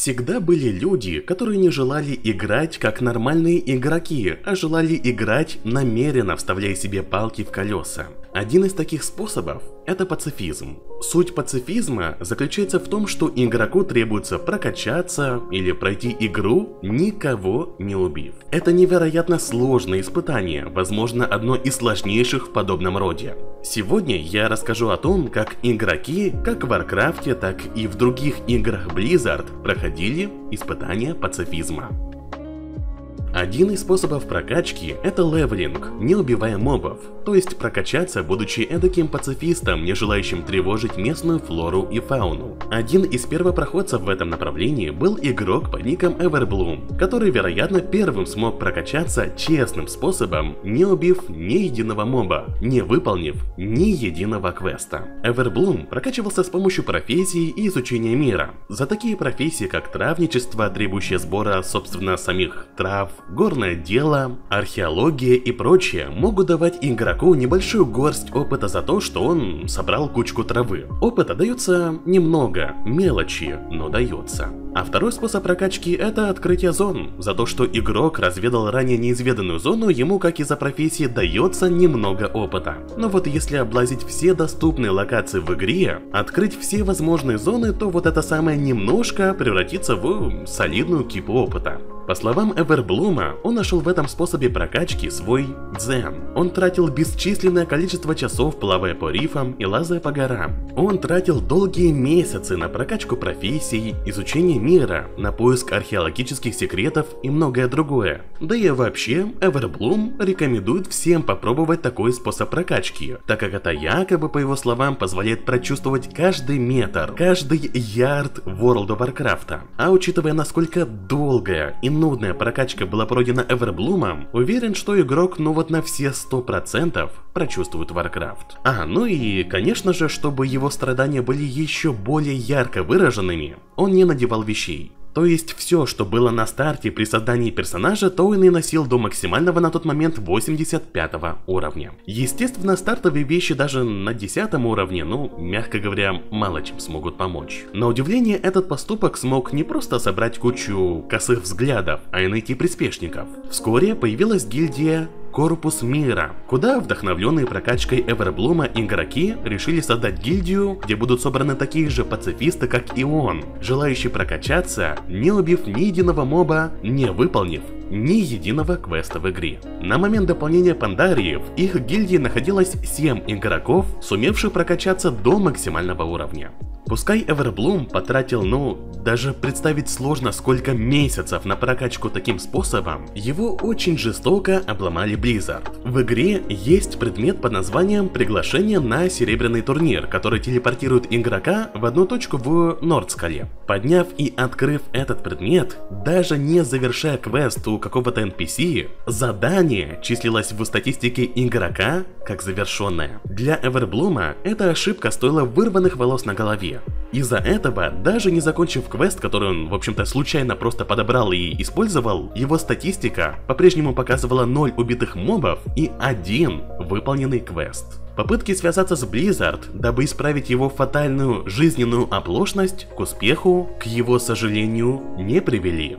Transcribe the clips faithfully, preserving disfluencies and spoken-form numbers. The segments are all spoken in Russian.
Всегда были люди, которые не желали играть как нормальные игроки, а желали играть, намеренно вставляя себе палки в колеса. Один из таких способов – это пацифизм. Суть пацифизма заключается в том, что игроку требуется прокачаться или пройти игру, никого не убив. Это невероятно сложное испытание, возможно, одно из сложнейших в подобном роде. Сегодня я расскажу о том, как игроки, как в Варкрафте, так и в других играх Blizzard проходили испытания пацифизма. Один из способов прокачки – это левелинг, не убивая мобов, то есть прокачаться, будучи эдаким пацифистом, не желающим тревожить местную флору и фауну. Один из первопроходцев в этом направлении был игрок под ником Everbloom, который, вероятно, первым смог прокачаться честным способом, не убив ни единого моба, не выполнив ни единого квеста. Everbloom прокачивался с помощью профессий и изучения мира. За такие профессии, как травничество, требующее сбора, собственно, самих трав, горное дело, археология и прочее, могут давать игроку небольшую горсть опыта за то, что он собрал кучку травы. Опыта дается немного, мелочи, но дается. А второй способ прокачки – это открытие зон. За то, что игрок разведал ранее неизведанную зону, ему, как и за профессии, дается немного опыта. Но вот если облазить все доступные локации в игре, открыть все возможные зоны, то вот это самое немножко превратится в солидную кипу опыта. По словам Everbloom, он нашел в этом способе прокачки свой дзен. Он тратил бесчисленное количество часов, плавая по рифам и лазая по горам. Он тратил долгие месяцы на прокачку профессий, изучение мира, на поиск археологических секретов и многое другое. Да и вообще, Everbloom рекомендует всем попробовать такой способ прокачки, так как это якобы, по его словам, позволяет прочувствовать каждый метр, каждый ярд World of Warcraft. А учитывая, насколько долгая и нудная прокачка была пройдена Everbloom, уверен, что игрок ну вот на все сто процентов прочувствует Warcraft. А, ну и конечно же, чтобы его страдания были еще более ярко выраженными, он не надевал вещей. То есть все, что было на старте при создании персонажа, то он и носил до максимального на тот момент восемьдесят пятого уровня. Естественно, стартовые вещи даже на десятом уровне, ну, мягко говоря, мало чем смогут помочь. На удивление, этот поступок смог не просто собрать кучу косых взглядов, а и найти приспешников. Вскоре появилась гильдия Корпус Мира, куда вдохновленные прокачкой Everbloom игроки решили создать гильдию, где будут собраны такие же пацифисты, как и он, желающие прокачаться, не убив ни единого моба, не выполнив ни единого квеста в игре. На момент дополнения Пандарии в их гильдии находилось семь игроков, сумевших прокачаться до максимального уровня. Пускай Everbloom потратил, ну, даже представить сложно сколько месяцев на прокачку таким способом, его очень жестоко обломали Blizzard. В игре есть предмет под названием «Приглашение на серебряный турнир», который телепортирует игрока в одну точку в Нордскале. Подняв и открыв этот предмет, даже не завершая квест у какого-то эн пи си, задание числилось в статистике игрока как завершенное. Для Everbloom эта ошибка стоила вырванных волос на голове. Из-за этого, даже не закончив квест, который он, в общем-то, случайно просто подобрал и использовал, его статистика по-прежнему показывала ноль убитых мобов и один выполненный квест. Попытки связаться с Blizzard, дабы исправить его фатальную жизненную оплошность, к успеху, к его сожалению, не привели.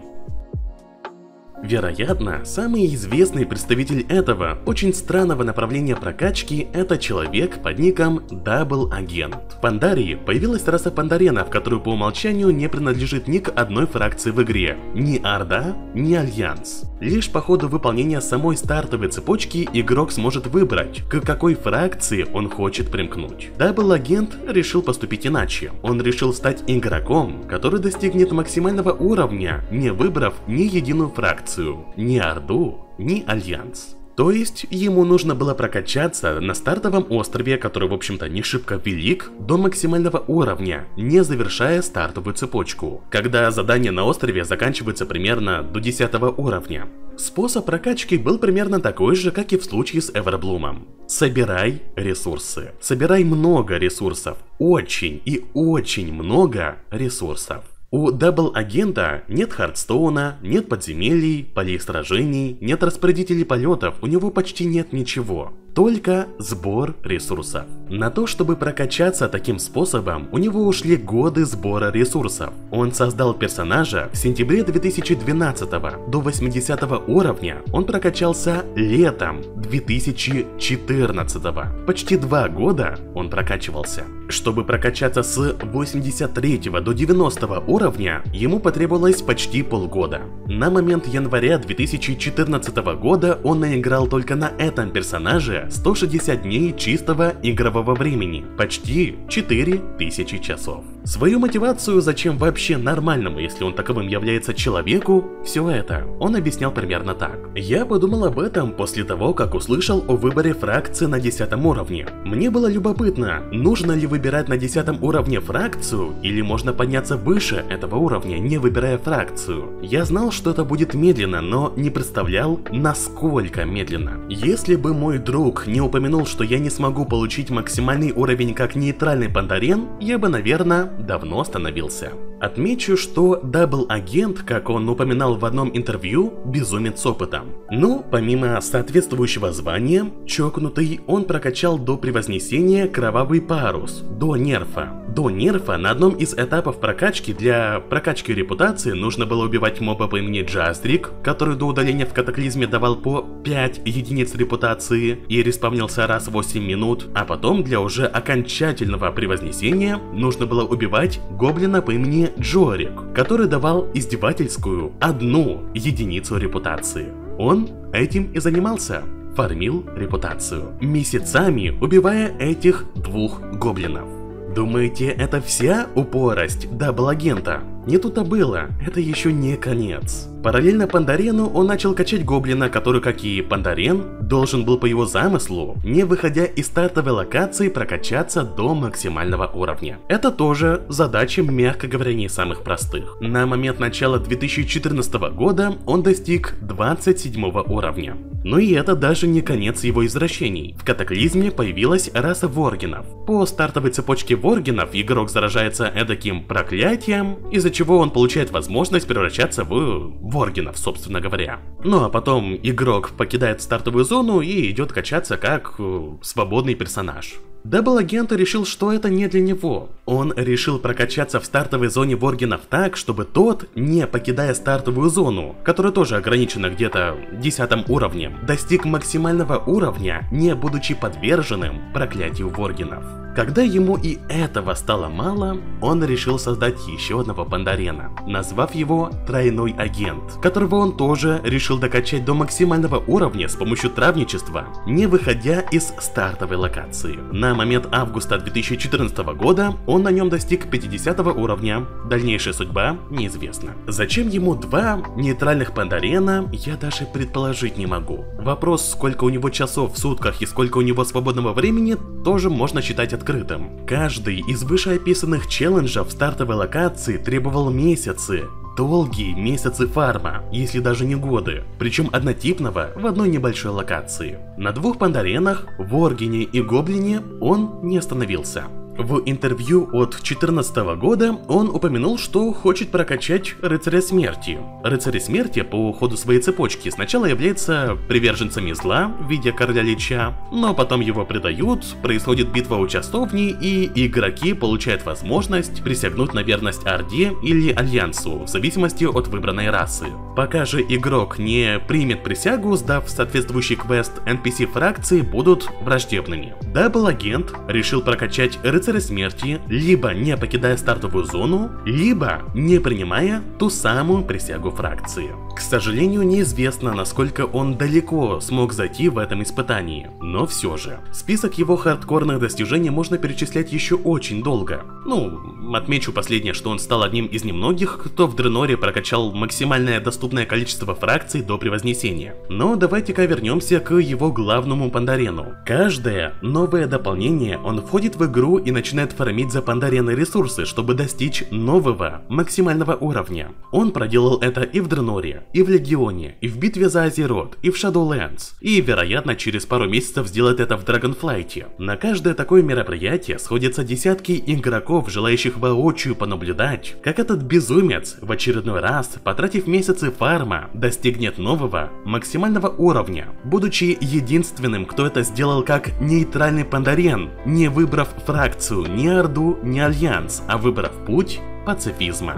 Вероятно, самый известный представитель этого очень странного направления прокачки – это человек под ником Double Agent. В Пандарии появилась раса пандаренов, которую по умолчанию не принадлежит ни к одной фракции в игре, ни Орда, ни Альянс. Лишь по ходу выполнения самой стартовой цепочки игрок сможет выбрать, к какой фракции он хочет примкнуть. Double Agent решил поступить иначе. Он решил стать игроком, который достигнет максимального уровня, не выбрав ни единую фракцию, ни Орду, ни Альянс. То есть ему нужно было прокачаться на стартовом острове, который в общем-то не шибко велик, до максимального уровня, не завершая стартовую цепочку, когда задание на острове заканчивается примерно до десятого уровня. Способ прокачки был примерно такой же, как и в случае с Everbloom. Собирай ресурсы. Собирай много ресурсов. Очень и очень много ресурсов. У Дабл-агента нет Хардстоуна, нет подземелий, полей сражений, нет распорядителей полетов, у него почти нет ничего. только сбор ресурсов. На то, чтобы прокачаться таким способом, у него ушли годы сбора ресурсов. Он создал персонажа в сентябре две тысячи двенадцатого. До восьмидесятого уровня он прокачался летом две тысячи четырнадцатого. Почти два года он прокачивался. Чтобы прокачаться с восемьдесят третьего до девяностого уровня, ему потребовалось почти полгода. На момент января две тысячи четырнадцатого года он наиграл только на этом персонаже сто шестьдесят дней чистого игрового времени, почти четыре тысячи часов. Свою мотивацию, зачем вообще нормальному, если он таковым является, человеку, все это он объяснял примерно так. Я подумал об этом после того, как услышал о выборе фракции на десятом уровне. Мне было любопытно, нужно ли выбирать на десятом уровне фракцию, или можно подняться выше этого уровня, не выбирая фракцию. Я знал, что это будет медленно, но не представлял, насколько медленно. Если бы мой друг не упомянул, что я не смогу получить максимальный уровень как нейтральный пандарен, я бы, наверное, давно остановился. Отмечу, что дабл-агент, как он упоминал в одном интервью, безумец с опытом. Ну, помимо соответствующего звания, чокнутый, он прокачал до превознесения кровавый парус, до нерфа. До нерфа на одном из этапов прокачки для прокачки репутации нужно было убивать моба по имени Джастрик, который до удаления в катаклизме давал по пять единиц репутации и респавнился раз в восемь минут, а потом для уже окончательного превознесения нужно было убивать гоблина по имени Джорик, который давал издевательскую одну единицу репутации. Он этим и занимался, фармил репутацию, месяцами убивая этих двух гоблинов. Думаете, это вся упорость дабл-агента? Не тут-то было, это еще не конец. Параллельно Пандарену он начал качать гоблина, который, как и Пандарен, должен был по его замыслу, не выходя из стартовой локации, прокачаться до максимального уровня. Это тоже задача, мягко говоря, не из самых простых. На момент начала две тысячи четырнадцатого года он достиг двадцать седьмого уровня. Но и это даже не конец его извращений. В катаклизме появилась раса воргенов. По стартовой цепочке воргенов игрок заражается эдаким проклятием, из-за чего он получает возможность превращаться в воргенов, собственно говоря. Ну а потом игрок покидает стартовую зону и идет качаться как свободный персонаж. Дабл-агент решил, что это не для него. Он решил прокачаться в стартовой зоне воргенов так, чтобы тот, не покидая стартовую зону, которая тоже ограничена где-то десятым уровнем, достиг максимального уровня, не будучи подверженным проклятию воргенов. Когда ему и этого стало мало, он решил создать еще одного Пандарена, назвав его Тройной Агент, которого он тоже решил докачать до максимального уровня с помощью травничества, не выходя из стартовой локации. На момент августа две тысячи четырнадцатого года он на нем достиг пятидесятого уровня, дальнейшая судьба неизвестна. Зачем ему два нейтральных Пандарена, я даже предположить не могу. Вопрос, сколько у него часов в сутках и сколько у него свободного времени, тоже можно считать открытым. Открытым. Каждый из вышеописанных челленджев в стартовой локации требовал месяцы, долгие месяцы фарма, если даже не годы, причем однотипного в одной небольшой локации. На двух Пандаренах, Воргене и Гоблине, он не остановился. В интервью от две тысячи четырнадцатого года он упомянул, что хочет прокачать Рыцаря Смерти. Рыцари Смерти по ходу своей цепочки сначала являются приверженцами зла в виде Короля Лича, но потом его предают, происходит битва у часовни, и игроки получают возможность присягнуть на верность Орде или Альянсу, в зависимости от выбранной расы. Пока же игрок не примет присягу, сдав соответствующий квест, эн пи си фракции будут враждебными. Дабл-агент решил прокачать Рыцаря Рыцаря Смерти, либо не покидая стартовую зону, либо не принимая ту самую присягу фракции. К сожалению, неизвестно, насколько он далеко смог зайти в этом испытании, но все же. Список его хардкорных достижений можно перечислять еще очень долго. Ну, отмечу последнее, что он стал одним из немногих, кто в Дренноре прокачал максимальное доступное количество фракций до превознесения. Но давайте-ка вернемся к его главному Пандарену. Каждое новое дополнение он входит в игру и начинает фармить за Пандарена ресурсы, чтобы достичь нового максимального уровня. Он проделал это и в Дренноре. и в Легионе, и в битве за Азерот, и в Shadowlands, и, вероятно, через пару месяцев сделает это в Dragonflight. На каждое такое мероприятие сходятся десятки игроков, желающих воочию понаблюдать, как этот безумец в очередной раз, потратив месяцы фарма, достигнет нового, максимального уровня, будучи единственным, кто это сделал как нейтральный пандарен, не выбрав фракцию, ни Орду, ни Альянс, а выбрав путь пацифизма.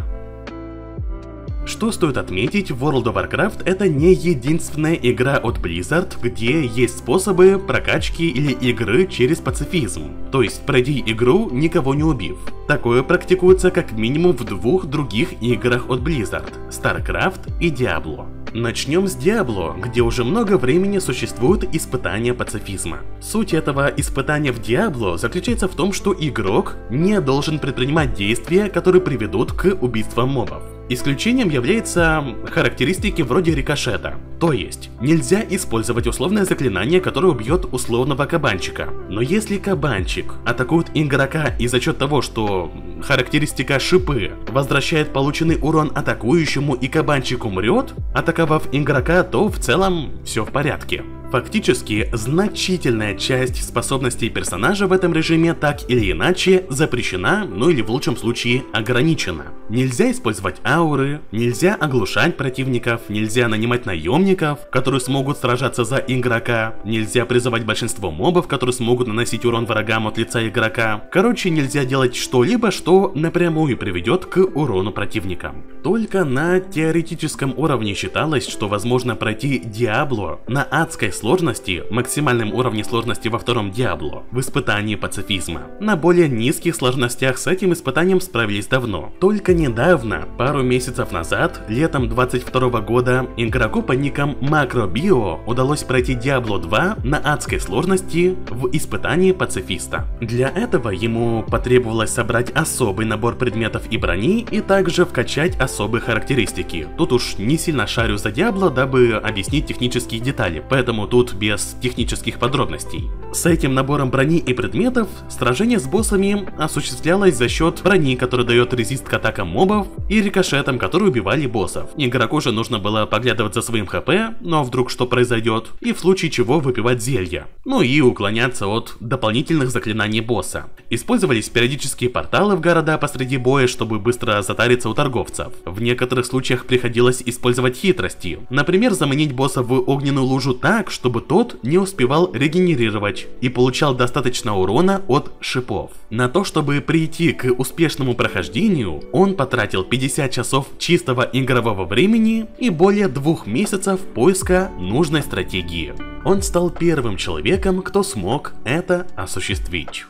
Что стоит отметить, World of Warcraft это не единственная игра от Blizzard, где есть способы прокачки или игры через пацифизм. То есть пройди игру, никого не убив. Такое практикуется как минимум в двух других играх от Blizzard – StarCraft и Diablo. Начнем с Diablo, где уже много времени существует испытание пацифизма. Суть этого испытания в Diablo заключается в том, что игрок не должен предпринимать действия, которые приведут к убийствам мобов. Исключением являются характеристики вроде рикошета, то есть нельзя использовать условное заклинание, которое убьет условного кабанчика. Но если кабанчик атакует игрока и за счет того, что характеристика шипы возвращает полученный урон атакующему и кабанчик умрет, атаковав игрока, то в целом все в порядке. Фактически, значительная часть способностей персонажа в этом режиме так или иначе запрещена, ну или в лучшем случае ограничена. Нельзя использовать ауры, нельзя оглушать противников, нельзя нанимать наемников, которые смогут сражаться за игрока, нельзя призывать большинство мобов, которые смогут наносить урон врагам от лица игрока. Короче, нельзя делать что-либо, что напрямую приведет к урону противникам. Только на теоретическом уровне считалось, что возможно пройти Diablo на адской сложности, максимальном уровне сложности во втором Diablo, в испытании пацифизма. На более низких сложностях с этим испытанием справились давно. Только недавно, пару месяцев назад, летом двадцать второго года, игроку под ником MacroBio удалось пройти Diablo два на адской сложности в испытании пацифиста. Для этого ему потребовалось собрать особый набор предметов и брони и также вкачать особые характеристики. Тут уж не сильно шарю за Diablo, дабы объяснить технические детали, поэтому тут без технических подробностей. С этим набором брони и предметов сражение с боссами осуществлялось за счет брони, которая дает резист к атакам мобов, и рикошетом, которые убивали боссов. Игроку же нужно было поглядывать за своим хп, но вдруг что произойдет, и в случае чего выпивать зелья. Ну и уклоняться от дополнительных заклинаний босса. Использовались периодические порталы в города посреди боя, чтобы быстро затариться у торговцев. В некоторых случаях приходилось использовать хитрости. Например, заманить босса в огненную лужу так, чтобы тот не успевал регенерировать и получал достаточно урона от шипов. На то, чтобы прийти к успешному прохождению, он потратил пятьдесят часов чистого игрового времени и более двух месяцев поиска нужной стратегии. Он стал первым человеком, кто смог это осуществить.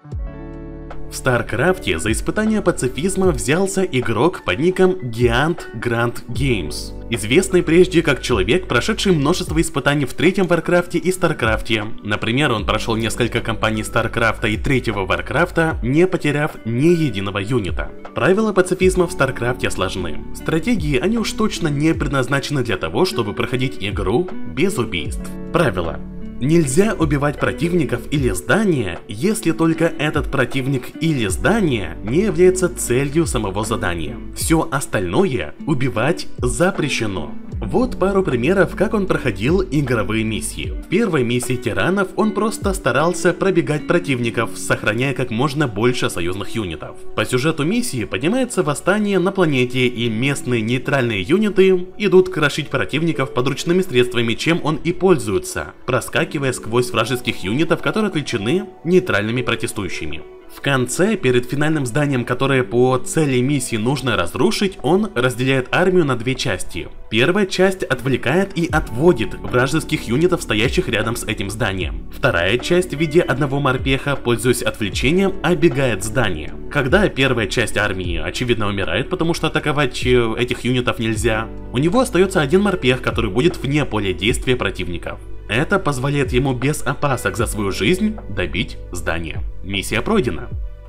В StarCraft за испытание пацифизма взялся игрок под ником Giant Grand Games, известный прежде как человек, прошедший множество испытаний в третьем Warcraft и StarCraft. Например, он прошел несколько кампаний StarCraft и третьего Warcraft, не потеряв ни единого юнита. Правила пацифизма в StarCraft сложны. Стратегии, они уж точно не предназначены для того, чтобы проходить игру без убийств. Правила. Нельзя убивать противников или здания, если только этот противник или здание не является целью самого задания. Все остальное убивать запрещено. Вот пару примеров, как он проходил игровые миссии. В первой миссии тиранов он просто старался пробегать противников, сохраняя как можно больше союзных юнитов. По сюжету миссии поднимается восстание на планете, и местные нейтральные юниты идут крошить противников подручными средствами, чем он и пользуется, проскакивая сквозь вражеских юнитов, которые отвлечены нейтральными протестующими. В конце, перед финальным зданием, которое по цели миссии нужно разрушить, он разделяет армию на две части. Первая часть отвлекает и отводит вражеских юнитов, стоящих рядом с этим зданием. Вторая часть в виде одного морпеха, пользуясь отвлечением, оббегает здание. Когда первая часть армии очевидно умирает, потому что атаковать этих юнитов нельзя, у него остается один морпех, который будет вне поля действия противников. Это позволяет ему без опасок за свою жизнь добить здание. Миссия пройдена.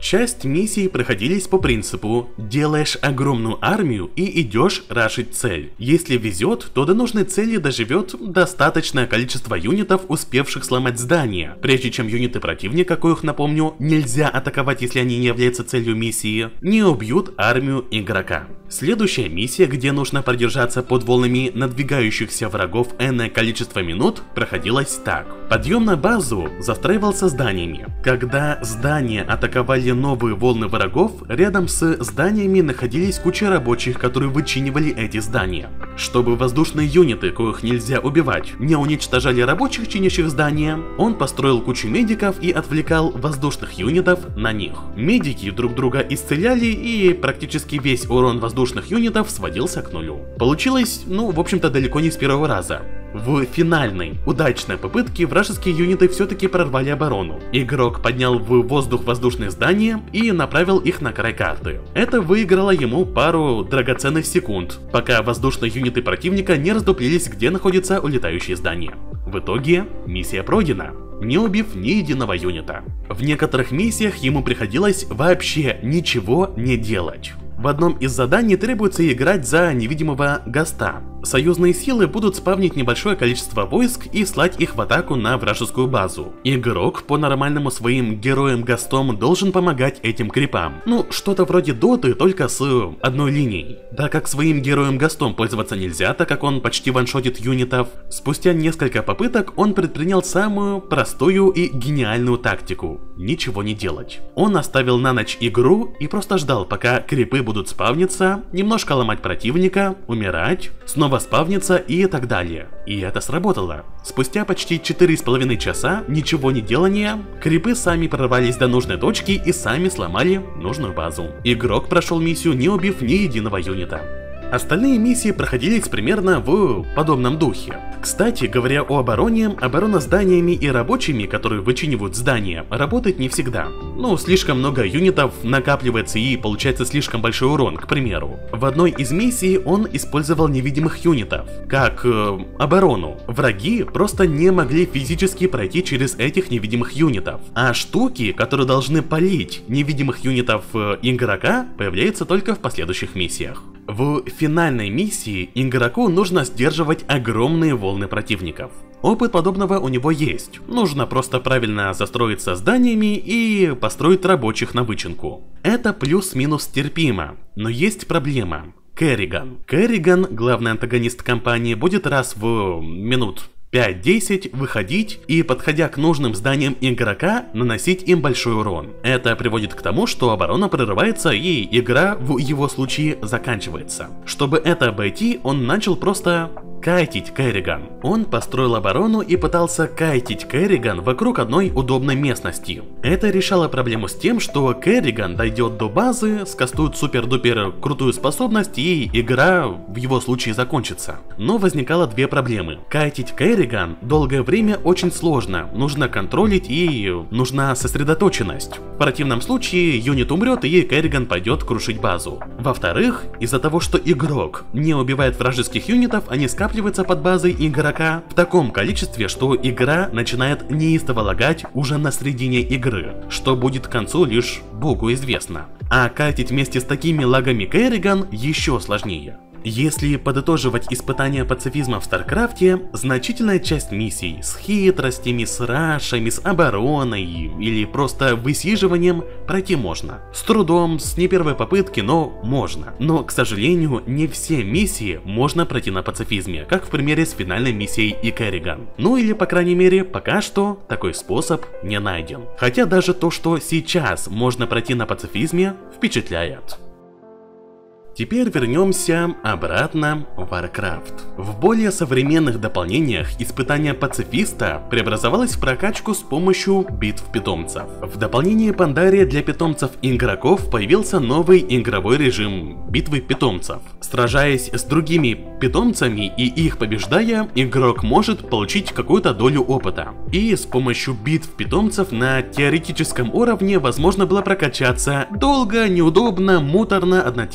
Часть миссий проходились по принципу: делаешь огромную армию и идешь рашить цель. Если везет, то до нужной цели доживет достаточное количество юнитов, успевших сломать здание, прежде чем юниты противника, коих, напомню, нельзя атаковать, если они не являются целью миссии, не убьют армию игрока. Следующая миссия, где нужно продержаться под волнами надвигающихся врагов энное количество минут, проходилась так. Подъем на базу застраивался зданиями. Когда здания атаковали новые волны врагов, рядом с зданиями находились куча рабочих, которые вычинивали эти здания. Чтобы воздушные юниты, коих нельзя убивать, не уничтожали рабочих, чинящих здания, он построил кучу медиков и отвлекал воздушных юнитов на них. Медики друг друга исцеляли, и практически весь урон воздушных юнитов сводился к нулю. Получилось, ну, в общем-то, далеко не с первого раза. В финальной, удачной попытке вражеские юниты все-таки прорвали оборону. Игрок поднял в воздух воздушные здания и направил их на край карты. Это выиграло ему пару драгоценных секунд, пока воздушные юниты противника не раздуплились, где находятся улетающие здания. В итоге миссия пройдена, не убив ни единого юнита. В некоторых миссиях ему приходилось вообще ничего не делать. В одном из заданий требуется играть за невидимого Госта. Союзные силы будут спавнить небольшое количество войск и слать их в атаку на вражескую базу. Игрок по нормальному своим героям-гостом должен помогать этим крипам. Ну, что-то вроде доты, только с одной линией. Да как своим героем-гостом пользоваться нельзя, так как он почти ваншотит юнитов. Спустя несколько попыток он предпринял самую простую и гениальную тактику – ничего не делать. Он оставил на ночь игру и просто ждал, пока крипы будут спавниться, немножко ломать противника, умирать, снова спавниться и так далее. И это сработало. Спустя почти четыре с половиной часа ничего не делания, крипы сами прорвались до нужной точки и сами сломали нужную базу. Игрок прошел миссию, не убив ни единого юнита. Остальные миссии проходились примерно в подобном духе. Кстати, говоря о обороне, оборона зданиями и рабочими, которые вычинивают здания, работает не всегда. Ну, слишком много юнитов накапливается и получается слишком большой урон, к примеру. В одной из миссий он использовал невидимых юнитов, как э, оборону. Враги просто не могли физически пройти через этих невидимых юнитов, а штуки, которые должны палить невидимых юнитов э, игрока, появляются только в последующих миссиях. В финальной миссии игроку нужно сдерживать огромные волны противников. Опыт подобного у него есть. Нужно просто правильно застроиться зданиями и построить рабочих на вычинку. Это плюс-минус терпимо, но есть проблема. Керриган. Керриган, главный антагонист компании, будет раз в минут пять-десять выходить и, подходя к нужным зданиям игрока, наносить им большой урон. Это приводит к тому, что оборона прерывается и игра в его случае заканчивается. Чтобы это обойти, он начал просто кайтить Керриган. Он построил оборону и пытался кайтить Керриган вокруг одной удобной местности. Это решало проблему с тем, что Керриган дойдет до базы, скастует супер-дупер крутую способность и игра в его случае закончится. Но возникало две проблемы. Кайтить Керриган долгое время очень сложно, нужно контролить и нужна сосредоточенность. В противном случае юнит умрет и Керриган пойдет крушить базу. Во-вторых, из-за того, что игрок не убивает вражеских юнитов, они скапливаются под базой игрока в таком количестве, что игра начинает неистово лагать уже на середине игры, что будет к концу лишь богу известно. А кайтить вместе с такими лагами Керриган еще сложнее. Если подытоживать испытания пацифизма в Старкрафте, значительная часть миссий с хитростями, с рашами, с обороной или просто высиживанием пройти можно. С трудом, с не первой попытки, но можно. Но, к сожалению, не все миссии можно пройти на пацифизме, как в примере с финальной миссией и Керриган. Ну или, по крайней мере, пока что такой способ не найден. Хотя даже то, что сейчас можно пройти на пацифизме, впечатляет. Теперь вернемся обратно в Warcraft. В более современных дополнениях испытание пацифиста преобразовалось в прокачку с помощью битв питомцев. В дополнении Пандария для питомцев и игроков появился новый игровой режим битвы питомцев. Сражаясь с другими питомцами и их побеждая, игрок может получить какую-то долю опыта. И с помощью битв питомцев на теоретическом уровне возможно было прокачаться долго, неудобно, муторно, однотипно, но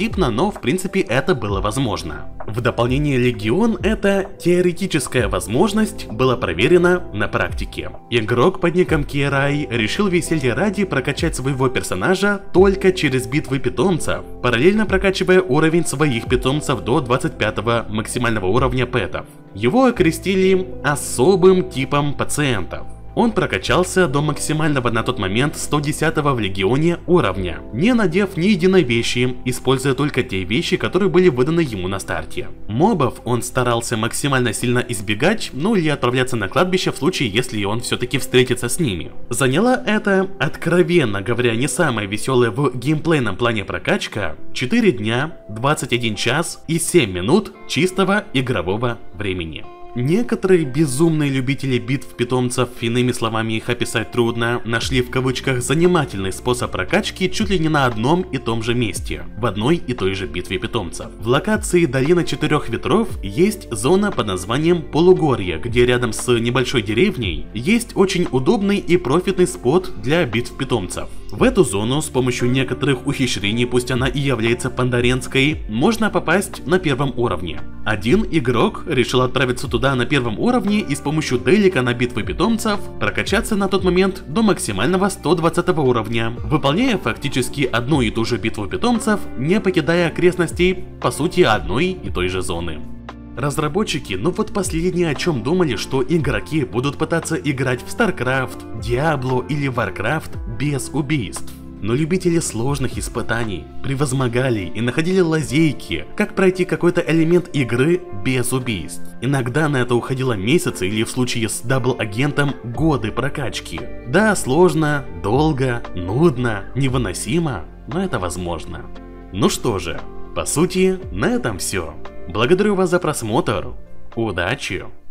но в принципе это было возможно. В дополнение Легион эта теоретическая возможность была проверена на практике. Игрок под ником Кирай решил веселье ради прокачать своего персонажа только через битвы питомцев, параллельно прокачивая уровень своих питомцев до двадцать пятого максимального уровня пэтов. Его окрестили особым типом пациентов. Он прокачался до максимального на тот момент сто десятого в Легионе уровня, не надев ни единой вещи, используя только те вещи, которые были выданы ему на старте. Мобов он старался максимально сильно избегать, ну или отправляться на кладбище в случае, если он все-таки встретится с ними. Заняло это, откровенно говоря, не самое веселое в геймплейном плане прокачка, четыре дня, двадцать один час и семь минут чистого игрового времени. Некоторые безумные любители битв питомцев, иными словами их описать трудно, нашли в кавычках занимательный способ прокачки чуть ли не на одном и том же месте, в одной и той же битве питомцев. В локации Долина Четырех Ветров есть зона под названием Полугорье, где рядом с небольшой деревней есть очень удобный и профитный спот для битв питомцев. В эту зону с помощью некоторых ухищрений, пусть она и является пандаренской, можно попасть на первом уровне. Один игрок решил отправиться туда на первом уровне и с помощью делика на битвы питомцев прокачаться на тот момент до максимального сто двадцатого уровня, выполняя фактически одну и ту же битву питомцев, не покидая окрестностей, по сути, одной и той же зоны. Разработчики, ну вот последние о чем думали, что игроки будут пытаться играть в StarCraft, Diablo или Warcraft без убийств. Но любители сложных испытаний превозмогали и находили лазейки, как пройти какой-то элемент игры без убийств. Иногда на это уходило месяцы или в случае с дабл-агентом годы прокачки. Да, сложно, долго, нудно, невыносимо, но это возможно. Ну что же, по сути, на этом все. Благодарю вас за просмотр. Удачи!